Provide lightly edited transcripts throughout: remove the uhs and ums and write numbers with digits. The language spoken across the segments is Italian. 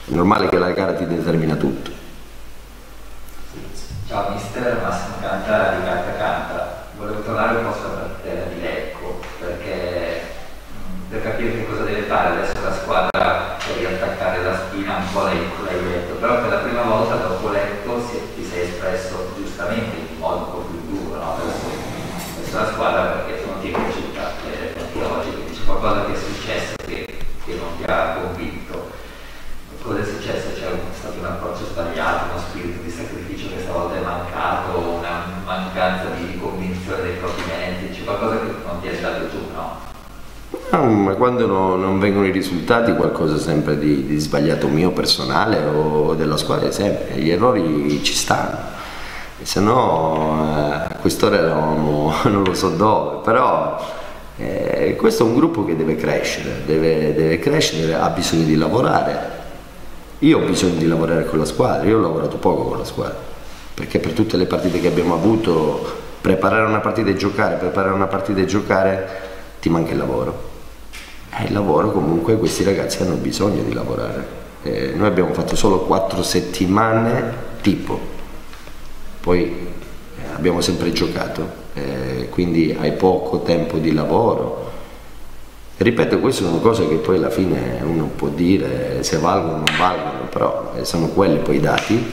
È normale che la gara ti determina tutto. Ciao mister, Massimo Canta di Carta Canta. Volevo tornare un po' sulla partita di Lecco, perché per capire che cosa deve fare adesso la squadra per riattaccare la spina, un po' l'hai detto, però per la prima volta dopo Lecco ti sei espresso giustamente in modo un po' più duro, no? Verso la squadra, perché non ti è piaciuta oggi, quindi c'è qualcosa che è successo che non ti ha convinto. Cosa è successo? C'è stato un approccio sbagliato, uno spirito di sacrificio che stavolta è mancato, una mancanza di convinzione dei propri meriti, c'è qualcosa che non ti è andato giù, no? No, ma quando non vengono i risultati, qualcosa sempre di sbagliato mio personale o della squadra, sempre. Gli errori ci stanno, se no a quest'ora eravamo non lo so dove, però questo è un gruppo che deve crescere, deve crescere, ha bisogno di lavorare. Io ho bisogno di lavorare con la squadra, io ho lavorato poco con la squadra, perché per tutte le partite che abbiamo avuto, preparare una partita e giocare, ti manca il lavoro. Il lavoro, comunque questi ragazzi hanno bisogno di lavorare. Noi abbiamo fatto solo 4 settimane tipo, poi abbiamo sempre giocato, quindi hai poco tempo di lavoro. Ripeto, queste sono cose che poi alla fine uno può dire se valgono o non valgono, però sono quelli poi i dati,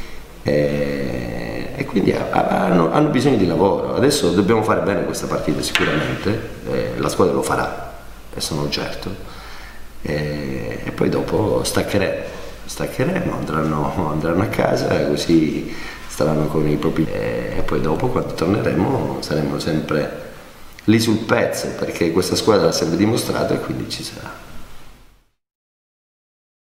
e quindi hanno bisogno di lavoro. Adesso dobbiamo fare bene questa partita sicuramente, la squadra lo farà, ne sono certo, e poi dopo staccheremo, andranno a casa, così staranno con i propri, e poi dopo quando torneremo saremo sempre lì sul pezzo, perché questa squadra l'ha sempre dimostrato e quindi ci sarà.